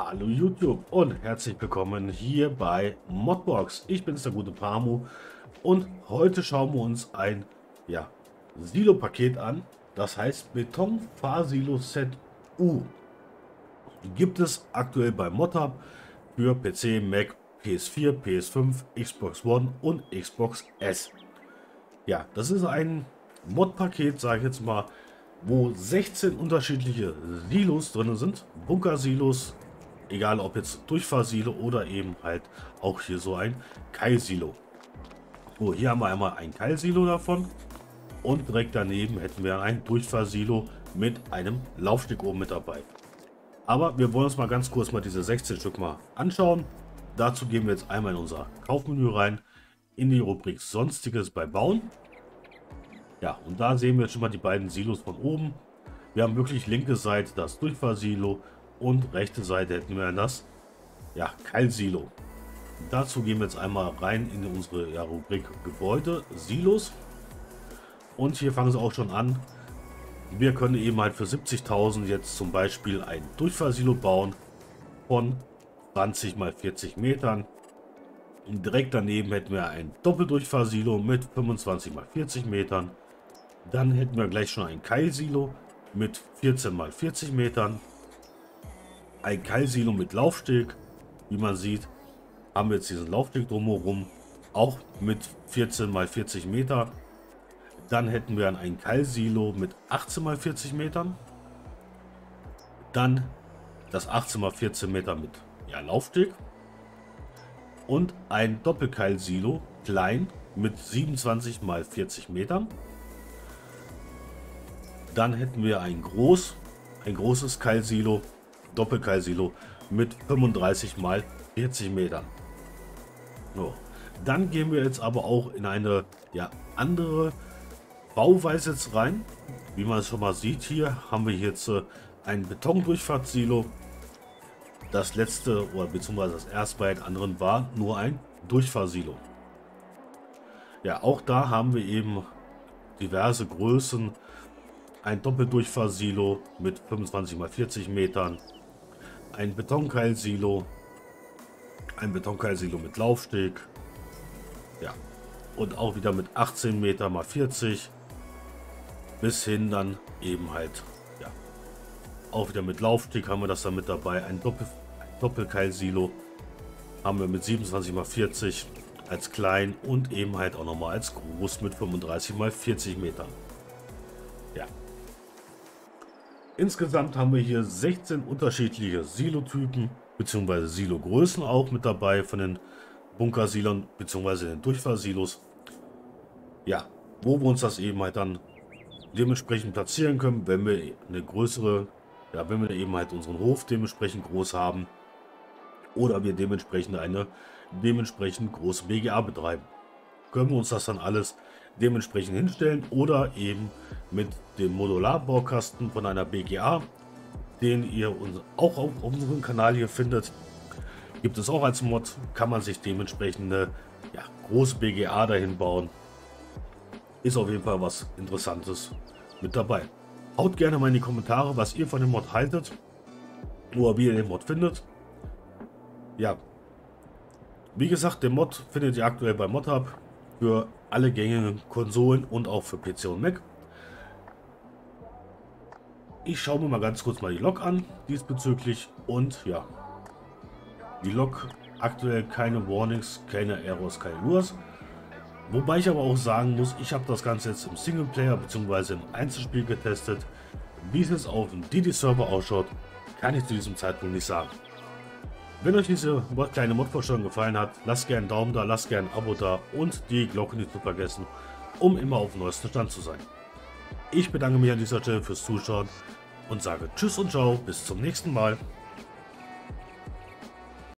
Hallo YouTube und herzlich willkommen hier bei Modbox. Ich bin's, der gute Pamu, und heute schauen wir uns ein Silo-Paket an. Das heißt Beton-Fahrsilo Set U. Gibt es aktuell bei ModHub für PC, Mac, PS4, PS5, Xbox One und Xbox S. Ja, das ist ein Mod-Paket, sage ich jetzt mal, wo 16 unterschiedliche Silos drin sind. Bunker-Silos, egal ob jetzt Durchfahrsilo oder eben halt auch hier so ein Keilsilo. So, hier haben wir einmal ein Keilsilo davon und direkt daneben hätten wir ein Durchfahrsilo mit einem Laufsteg oben mit dabei. Aber wir wollen uns mal ganz kurz diese 16 Stück mal anschauen. Dazu gehen wir jetzt einmal in unser Kaufmenü rein, in die Rubrik Sonstiges bei Bauen. Ja, und da sehen wir jetzt schon mal die beiden Silos von oben. Wir haben wirklich linke Seite das Durchfahrsilo und rechte Seite hätten wir das Keilsilo. Dazu gehen wir jetzt einmal rein in unsere Rubrik Gebäude, Silos. Und hier fangen sie auch schon an. Wir können eben halt für 70.000 jetzt zum Beispiel ein Durchfahrsilo bauen von 20 mal 40 Metern. Und direkt daneben hätten wir ein Doppeldurchfahrsilo mit 25 mal 40 Metern. Dann hätten wir gleich schon ein Keilsilo mit 14 mal 40 Metern. Ein Keilsilo mit Laufsteg. Wie man sieht, haben wir jetzt diesen Laufsteg drumherum, auch mit 14 mal 40 Meter. Dann hätten wir ein Keilsilo mit 18 mal 40 Metern. Dann das 18 mal 14 Meter mit Laufsteg. Und ein Doppelkeilsilo, klein, mit 27 mal 40 Metern. Dann hätten wir ein großes Keilsilo, Doppelkeilsilo mit 35 mal 40 Metern. So, dann gehen wir jetzt aber auch in eine andere Bauweise jetzt rein. Wie man es schon mal sieht, hier haben wir jetzt ein Betondurchfahrtssilo. Das letzte oder beziehungsweise das erste bei den anderen war nur ein Durchfahrsilo. Ja, auch da haben wir eben diverse Größen. Ein Doppeldurchfahrsilo mit 25 mal 40 Metern. Ein Betonkeilsilo. Ein Betonkeilsilo mit Laufsteg. Ja, und auch wieder mit 18 Meter mal 40. Bis hin dann eben halt, auch wieder mit Laufsteg haben wir das dann mit dabei. Ein Doppelkeilsilo haben wir mit 27 mal 40 als klein und eben halt auch nochmal als groß mit 35 mal 40 Metern. Ja. Insgesamt haben wir hier 16 unterschiedliche Silotypen bzw. Silogrößen auch mit dabei von den Bunkersilon bzw. den Durchfahrsilos. Ja, wo wir uns das eben halt dann dementsprechend platzieren können, wenn wir eine größere, wenn wir eben halt unseren Hof dementsprechend groß haben oder wir dementsprechend eine große BGA betreiben, können wir uns das dann alles dementsprechend hinstellen oder eben mit dem Modularbaukasten von einer BGA, den ihr auch auf unserem Kanal hier findet, gibt es auch als Mod, kann man sich dementsprechend eine große BGA dahin bauen. Ist auf jeden Fall was Interessantes mit dabei. Haut gerne mal in die Kommentare, was ihr von dem Mod haltet oder wie ihr den Mod findet. Ja, wie gesagt, den Mod findet ihr aktuell bei ModHub für alle gängigen Konsolen und auch für PC und Mac. Ich schaue mir mal ganz kurz die Log an diesbezüglich und ja, die Log aktuell keine Warnings, keine Errors, keine Lures. Wobei ich aber auch sagen muss, ich habe das Ganze jetzt im Singleplayer bzw. im Einzelspiel getestet. Wie es jetzt auf dem DD-Server ausschaut, kann ich zu diesem Zeitpunkt nicht sagen. Wenn euch diese kleine Mod-Vorstellung gefallen hat, lasst gerne einen Daumen da, lasst gerne ein Abo da und die Glocke nicht zu vergessen, um immer auf dem neuesten Stand zu sein. Ich bedanke mich an dieser Stelle fürs Zuschauen und sage Tschüss und Ciao, bis zum nächsten Mal.